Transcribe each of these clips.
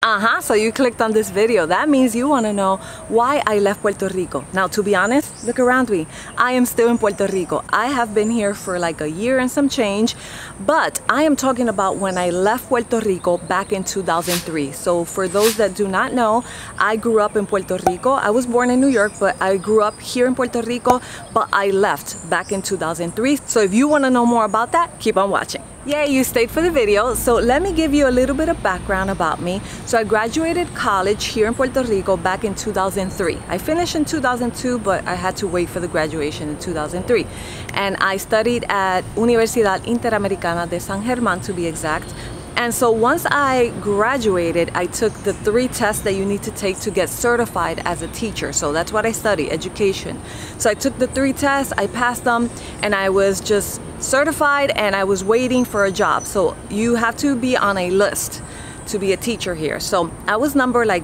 So you clicked on this video. That means you want to know why I left Puerto Rico. Now, to be honest, look around me. I am still in Puerto Rico. I have been here for like a year and some change, but I am talking about when I left Puerto Rico back in 2003. So for those that do not know, I grew up in Puerto Rico. I was born in New York, but I grew up here in Puerto Rico, but I left back in 2003. So if you want to know more about that, keep on watching. Yay, you stayed for the video. So let me give you a little bit of background about me. So I graduated college here in Puerto Rico back in 2003. I finished in 2002, but I had to wait for the graduation in 2003. And I studied at Universidad Interamericana de San Germán, to be exact. And so once I graduated, I took the 3 tests that you need to take to get certified as a teacher. So that's what I study, education. So I took the 3 tests, I passed them, and I was just certified, and I was waiting for a job. So you have to be on a list to be a teacher here. So I was number like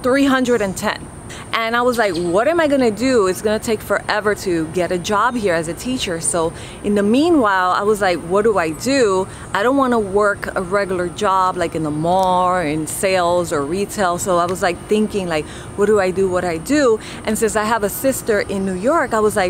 310. And I was like, what am I gonna do? It's gonna take forever to get a job here as a teacher. So in the meanwhile, I was like, what do? I don't wanna work a regular job like in the mall or in sales or retail. So I was like thinking like, what do? And since I have a sister in New York, I was like,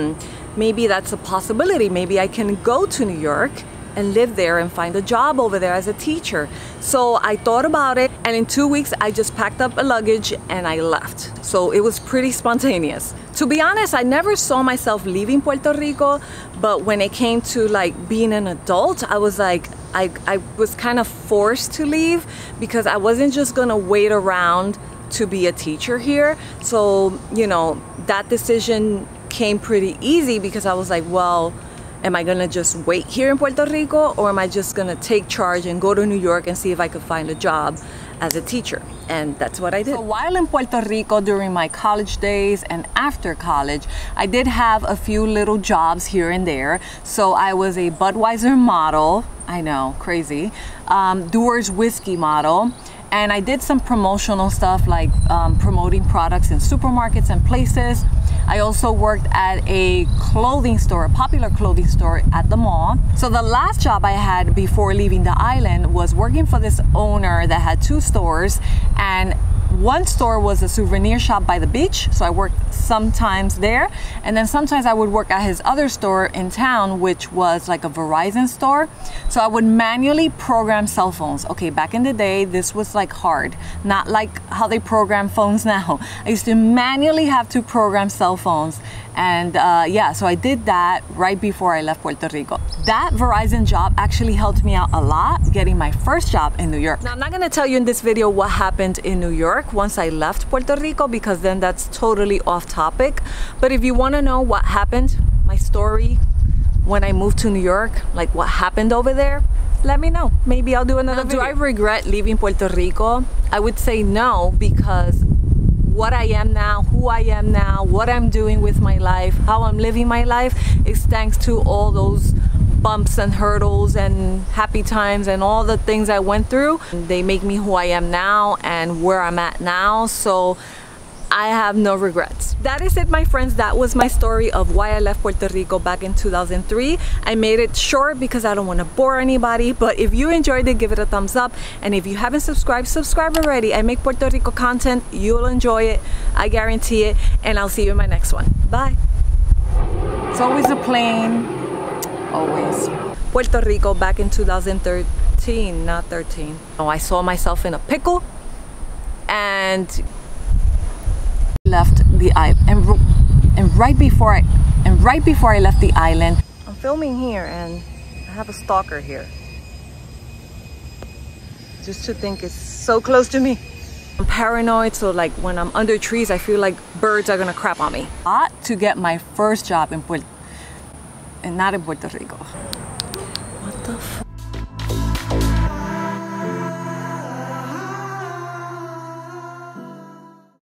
maybe that's a possibility. Maybe I can go to New York and live there and find a job over there as a teacher. So I thought about it, and in 2 weeks I just packed up a luggage and I left. So it was pretty spontaneous. To be honest, I never saw myself leaving Puerto Rico, but when it came to like being an adult, I was like, I was kind of forced to leave because I wasn't just gonna wait around to be a teacher here. So, you know, that decision came pretty easy because I was like, well, am I gonna just wait here in Puerto Rico, or am I just gonna take charge and go to New York and see if I could find a job as a teacher? And that's what I did. So while in Puerto Rico during my college days and after college, I did have a few little jobs here and there. So I was a Budweiser model, I know, crazy, Dewar's whiskey model. And I did some promotional stuff like promoting products in supermarkets and places. I also worked at a clothing store, a popular clothing store at the mall. So the last job I had before leaving the island was working for this owner that had 2 stores, and one store was a souvenir shop by the beach, so I worked sometimes there, and then sometimes I would work at his other store in town, which was like a Verizon store. So I would manually program cell phones. Okay, back in the day, this was like hard, not like how they program phones now. I used to manually have to program cell phones, and yeah, so I did that right before I left Puerto Rico. That Verizon job actually helped me out a lot getting my first job in New York. Now, I'm not gonna tell you in this video what happened in New York once I left Puerto Rico, because then that's totally off topic. But if you wanna know what happened, my story when I moved to New York, like what happened over there, let me know. Maybe I'll do another video. Do I regret leaving Puerto Rico? I would say no, because what I am now, who I am now, what I'm doing with my life, how I'm living my life is thanks to all those bumps and hurdles and happy times and all the things I went through. They make me who I am now and where I'm at now. So I have no regrets. That is it, my friends. That was my story of why I left Puerto Rico back in 2003. I made it short because I don't want to bore anybody, but if you enjoyed it, give it a thumbs up. And if you haven't subscribed, subscribe already. I make Puerto Rico content. You'll enjoy it. I guarantee it. And I'll see you in my next one. Bye. It's always a plane. Always. Puerto Rico back in 2013, not 13. Oh, I saw myself in a pickle and left the island, and right before I left the island, I'm filming here and I have a stalker here. Just to think it's so close to me. I'm paranoid, so like when I'm under trees, I feel like birds are gonna crap on me. To get my first job in not in Puerto Rico. What the f